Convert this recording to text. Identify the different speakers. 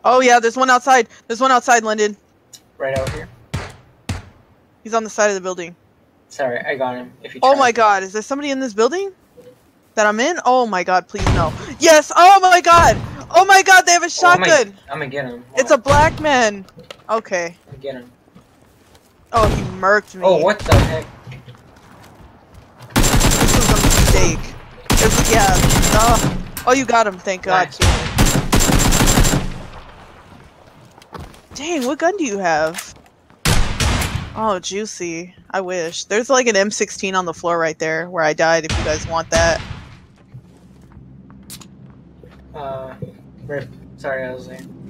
Speaker 1: Oh yeah, there's one outside. There's one outside, Lyndon.
Speaker 2: Right out here.
Speaker 1: He's on the side of the building.
Speaker 2: Sorry, I got him. If you
Speaker 1: Oh my god, is there somebody in this building that I'm in? Oh my god, please no. Yes! Oh my god! Oh my god, they have a shotgun!
Speaker 2: I'm gonna get him.
Speaker 1: It's a black man. Okay.
Speaker 2: I'm gonna get him.
Speaker 1: Oh, he murked me.
Speaker 2: Oh, what the heck?
Speaker 1: This was a mistake. Yeah. Oh, you got him, thank god.
Speaker 2: Nice.
Speaker 1: Dang, what gun do you have? Oh, juicy. I wish. There's like an M16 on the floor right there where I died if you guys want that.
Speaker 2: Sorry, I was there.